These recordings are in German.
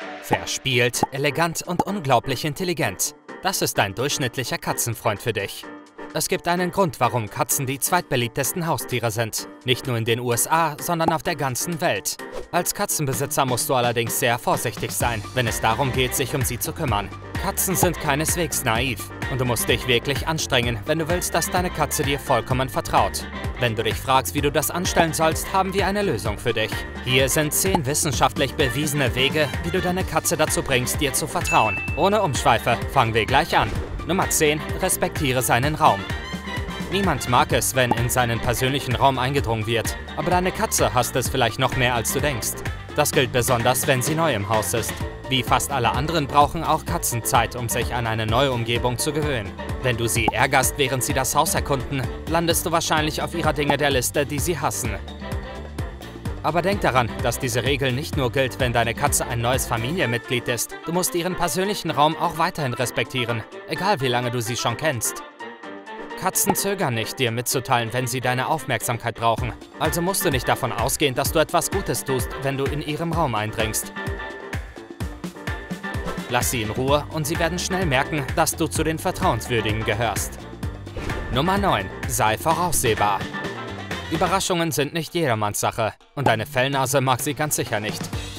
Verspielt, elegant und unglaublich intelligent. Das ist ein durchschnittlicher Katzenfreund für dich. Es gibt einen Grund, warum Katzen die zweitbeliebtesten Haustiere sind. Nicht nur in den USA, sondern auf der ganzen Welt. Als Katzenbesitzer musst du allerdings sehr vorsichtig sein, wenn es darum geht, sich um sie zu kümmern. Katzen sind keineswegs naiv und du musst dich wirklich anstrengen, wenn du willst, dass deine Katze dir vollkommen vertraut. Wenn du dich fragst, wie du das anstellen sollst, haben wir eine Lösung für dich. Hier sind 10 wissenschaftlich bewiesene Wege, wie du deine Katze dazu bringst, dir zu vertrauen. Ohne Umschweife, fangen wir gleich an. Nummer 10. Respektiere seinen Raum. Niemand mag es, wenn in seinen persönlichen Raum eingedrungen wird. Aber deine Katze hasst es vielleicht noch mehr, als du denkst. Das gilt besonders, wenn sie neu im Haus ist. Wie fast alle anderen brauchen auch Katzen Zeit, um sich an eine neue Umgebung zu gewöhnen. Wenn du sie ärgerst, während sie das Haus erkunden, landest du wahrscheinlich auf ihrer Dinge der Liste, die sie hassen. Aber denk daran, dass diese Regel nicht nur gilt, wenn deine Katze ein neues Familienmitglied ist. Du musst ihren persönlichen Raum auch weiterhin respektieren, egal wie lange du sie schon kennst. Katzen zögern nicht, dir mitzuteilen, wenn sie deine Aufmerksamkeit brauchen. Also musst du nicht davon ausgehen, dass du etwas Gutes tust, wenn du in ihrem Raum eindringst. Lass sie in Ruhe und sie werden schnell merken, dass du zu den Vertrauenswürdigen gehörst. Nummer 9. Sei voraussehbar. Überraschungen sind nicht jedermanns Sache und deine Fellnase mag sie ganz sicher nicht.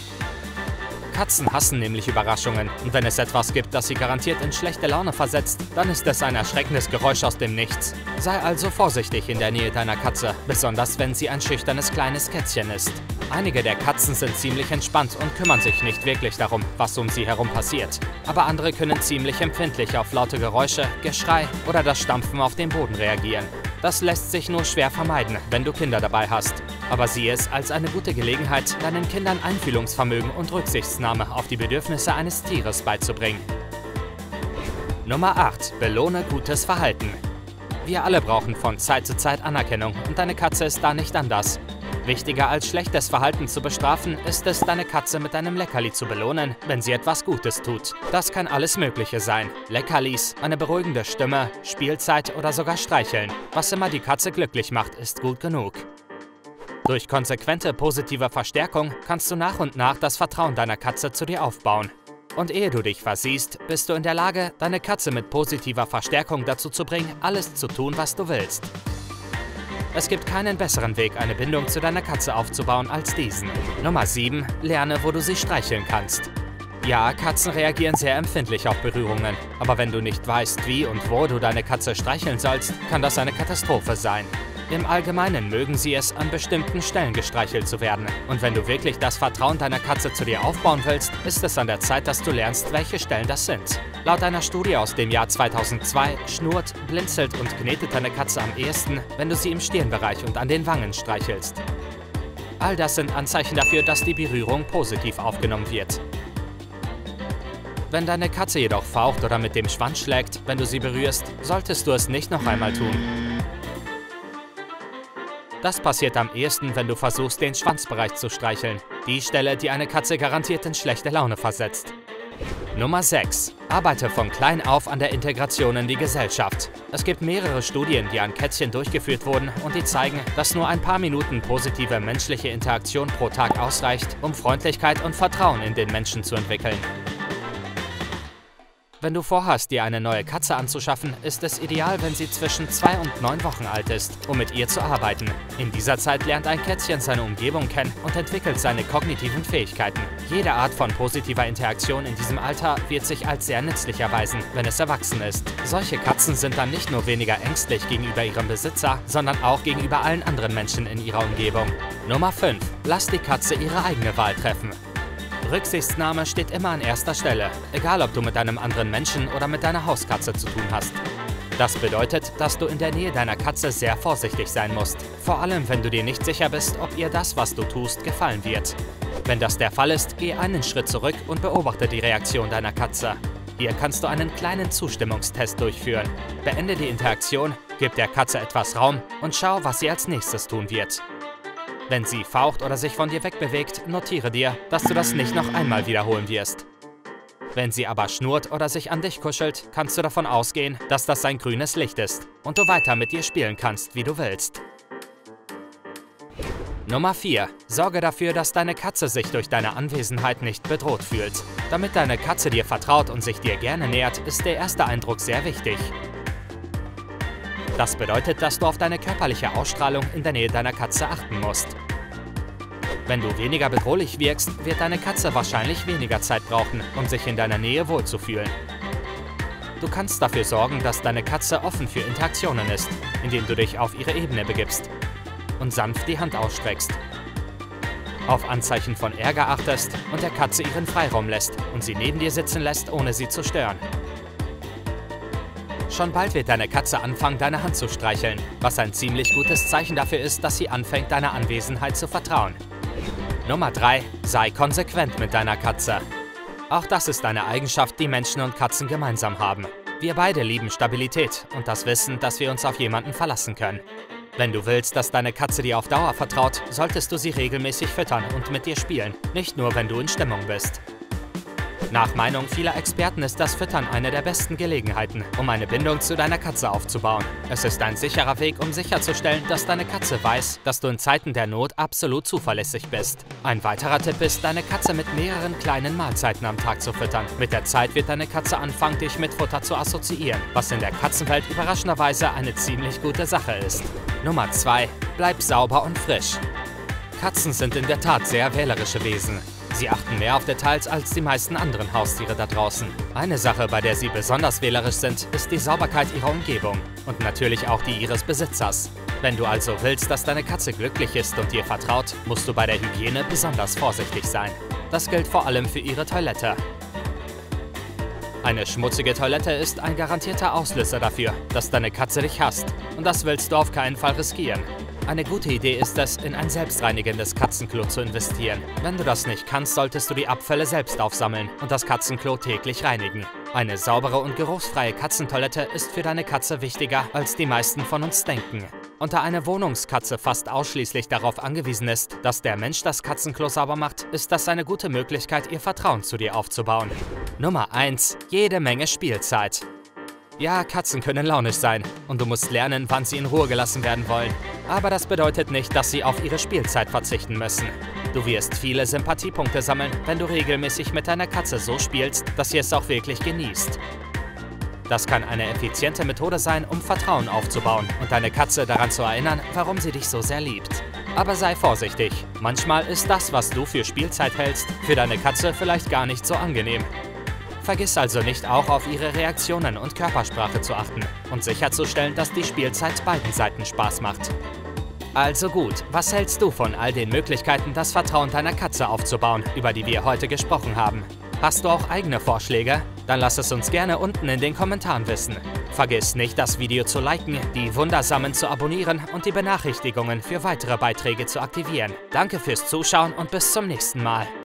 Katzen hassen nämlich Überraschungen und wenn es etwas gibt, das sie garantiert in schlechte Laune versetzt, dann ist es ein erschreckendes Geräusch aus dem Nichts. Sei also vorsichtig in der Nähe deiner Katze, besonders wenn sie ein schüchternes kleines Kätzchen ist. Einige der Katzen sind ziemlich entspannt und kümmern sich nicht wirklich darum, was um sie herum passiert. Aber andere können ziemlich empfindlich auf laute Geräusche, Geschrei oder das Stampfen auf dem Boden reagieren. Das lässt sich nur schwer vermeiden, wenn du Kinder dabei hast. Aber sieh es als eine gute Gelegenheit, deinen Kindern Einfühlungsvermögen und Rücksichtnahme auf die Bedürfnisse eines Tieres beizubringen. Nummer 8. Belohne gutes Verhalten. Wir alle brauchen von Zeit zu Zeit Anerkennung und deine Katze ist da nicht anders. Wichtiger als schlechtes Verhalten zu bestrafen, ist es, deine Katze mit einem Leckerli zu belohnen, wenn sie etwas Gutes tut. Das kann alles Mögliche sein. Leckerlis, eine beruhigende Stimme, Spielzeit oder sogar Streicheln. Was immer die Katze glücklich macht, ist gut genug. Durch konsequente positive Verstärkung kannst du nach und nach das Vertrauen deiner Katze zu dir aufbauen. Und ehe du dich versiehst, bist du in der Lage, deine Katze mit positiver Verstärkung dazu zu bringen, alles zu tun, was du willst. Es gibt keinen besseren Weg, eine Bindung zu deiner Katze aufzubauen, als diesen. Nummer 7. Lerne, wo du sie streicheln kannst. Ja, Katzen reagieren sehr empfindlich auf Berührungen. Aber wenn du nicht weißt, wie und wo du deine Katze streicheln sollst, kann das eine Katastrophe sein. Im Allgemeinen mögen sie es, an bestimmten Stellen gestreichelt zu werden. Und wenn du wirklich das Vertrauen deiner Katze zu dir aufbauen willst, ist es an der Zeit, dass du lernst, welche Stellen das sind. Laut einer Studie aus dem Jahr 2002 schnurrt, blinzelt und knetet deine Katze am ehesten, wenn du sie im Stirnbereich und an den Wangen streichelst. All das sind Anzeichen dafür, dass die Berührung positiv aufgenommen wird. Wenn deine Katze jedoch faucht oder mit dem Schwanz schlägt, wenn du sie berührst, solltest du es nicht noch einmal tun. Das passiert am ehesten, wenn du versuchst, den Schwanzbereich zu streicheln. Die Stelle, die eine Katze garantiert in schlechte Laune versetzt. Nummer 6. Arbeite von klein auf an der Integration in die Gesellschaft. Es gibt mehrere Studien, die an Kätzchen durchgeführt wurden und die zeigen, dass nur ein paar Minuten positive menschliche Interaktion pro Tag ausreicht, um Freundlichkeit und Vertrauen in den Menschen zu entwickeln. Wenn du vorhast, dir eine neue Katze anzuschaffen, ist es ideal, wenn sie zwischen 2 und 9 Wochen alt ist, um mit ihr zu arbeiten. In dieser Zeit lernt ein Kätzchen seine Umgebung kennen und entwickelt seine kognitiven Fähigkeiten. Jede Art von positiver Interaktion in diesem Alter wird sich als sehr nützlich erweisen, wenn es erwachsen ist. Solche Katzen sind dann nicht nur weniger ängstlich gegenüber ihrem Besitzer, sondern auch gegenüber allen anderen Menschen in ihrer Umgebung. Nummer 5. Lass die Katze ihre eigene Wahl treffen. Rücksichtnahme steht immer an erster Stelle, egal ob du mit einem anderen Menschen oder mit deiner Hauskatze zu tun hast. Das bedeutet, dass du in der Nähe deiner Katze sehr vorsichtig sein musst, vor allem wenn du dir nicht sicher bist, ob ihr das, was du tust, gefallen wird. Wenn das der Fall ist, geh einen Schritt zurück und beobachte die Reaktion deiner Katze. Hier kannst du einen kleinen Zustimmungstest durchführen. Beende die Interaktion, gib der Katze etwas Raum und schau, was sie als nächstes tun wird. Wenn sie faucht oder sich von dir wegbewegt, notiere dir, dass du das nicht noch einmal wiederholen wirst. Wenn sie aber schnurrt oder sich an dich kuschelt, kannst du davon ausgehen, dass das ein grünes Licht ist und du weiter mit ihr spielen kannst, wie du willst. Nummer 4. Sorge dafür, dass deine Katze sich durch deine Anwesenheit nicht bedroht fühlt. Damit deine Katze dir vertraut und sich dir gerne nähert, ist der erste Eindruck sehr wichtig. Das bedeutet, dass du auf deine körperliche Ausstrahlung in der Nähe deiner Katze achten musst. Wenn du weniger bedrohlich wirkst, wird deine Katze wahrscheinlich weniger Zeit brauchen, um sich in deiner Nähe wohlzufühlen. Du kannst dafür sorgen, dass deine Katze offen für Interaktionen ist, indem du dich auf ihre Ebene begibst und sanft die Hand ausstreckst. Auf Anzeichen von Ärger achtest und der Katze ihren Freiraum lässt und sie neben dir sitzen lässt, ohne sie zu stören. Schon bald wird deine Katze anfangen, deine Hand zu streicheln, was ein ziemlich gutes Zeichen dafür ist, dass sie anfängt, deiner Anwesenheit zu vertrauen. Nummer 3. Sei konsequent mit deiner Katze. Auch das ist eine Eigenschaft, die Menschen und Katzen gemeinsam haben. Wir beide lieben Stabilität und das Wissen, dass wir uns auf jemanden verlassen können. Wenn du willst, dass deine Katze dir auf Dauer vertraut, solltest du sie regelmäßig füttern und mit dir spielen, nicht nur, wenn du in Stimmung bist. Nach Meinung vieler Experten ist das Füttern eine der besten Gelegenheiten, um eine Bindung zu deiner Katze aufzubauen. Es ist ein sicherer Weg, um sicherzustellen, dass deine Katze weiß, dass du in Zeiten der Not absolut zuverlässig bist. Ein weiterer Tipp ist, deine Katze mit mehreren kleinen Mahlzeiten am Tag zu füttern. Mit der Zeit wird deine Katze anfangen, dich mit Futter zu assoziieren, was in der Katzenwelt überraschenderweise eine ziemlich gute Sache ist. Nummer 2. Bleib sauber und frisch. Katzen sind in der Tat sehr wählerische Wesen. Sie achten mehr auf Details als die meisten anderen Haustiere da draußen. Eine Sache, bei der sie besonders wählerisch sind, ist die Sauberkeit ihrer Umgebung und natürlich auch die ihres Besitzers. Wenn du also willst, dass deine Katze glücklich ist und dir vertraut, musst du bei der Hygiene besonders vorsichtig sein. Das gilt vor allem für ihre Toilette. Eine schmutzige Toilette ist ein garantierter Auslöser dafür, dass deine Katze dich hasst. Und das willst du auf keinen Fall riskieren. Eine gute Idee ist es, in ein selbstreinigendes Katzenklo zu investieren. Wenn du das nicht kannst, solltest du die Abfälle selbst aufsammeln und das Katzenklo täglich reinigen. Eine saubere und geruchsfreie Katzentoilette ist für deine Katze wichtiger, als die meisten von uns denken. Und da eine Wohnungskatze fast ausschließlich darauf angewiesen ist, dass der Mensch das Katzenklo sauber macht, ist das eine gute Möglichkeit, ihr Vertrauen zu dir aufzubauen. Nummer 1. Jede Menge Spielzeit. Ja, Katzen können launisch sein und du musst lernen, wann sie in Ruhe gelassen werden wollen. Aber das bedeutet nicht, dass sie auf ihre Spielzeit verzichten müssen. Du wirst viele Sympathiepunkte sammeln, wenn du regelmäßig mit deiner Katze so spielst, dass sie es auch wirklich genießt. Das kann eine effiziente Methode sein, um Vertrauen aufzubauen und deine Katze daran zu erinnern, warum sie dich so sehr liebt. Aber sei vorsichtig. Manchmal ist das, was du für Spielzeit hältst, für deine Katze vielleicht gar nicht so angenehm. Vergiss also nicht auch auf ihre Reaktionen und Körpersprache zu achten und sicherzustellen, dass die Spielzeit beiden Seiten Spaß macht. Also gut, was hältst du von all den Möglichkeiten, das Vertrauen deiner Katze aufzubauen, über die wir heute gesprochen haben? Hast du auch eigene Vorschläge? Dann lass es uns gerne unten in den Kommentaren wissen. Vergiss nicht, das Video zu liken, die Wundersamen zu abonnieren und die Benachrichtigungen für weitere Beiträge zu aktivieren. Danke fürs Zuschauen und bis zum nächsten Mal.